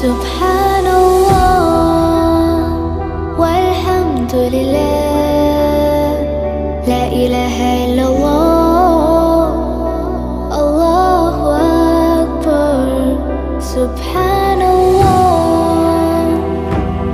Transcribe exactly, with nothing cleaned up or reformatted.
سبحان الله والحمد لله، لا إله إلا الله، الله أكبر. سبحان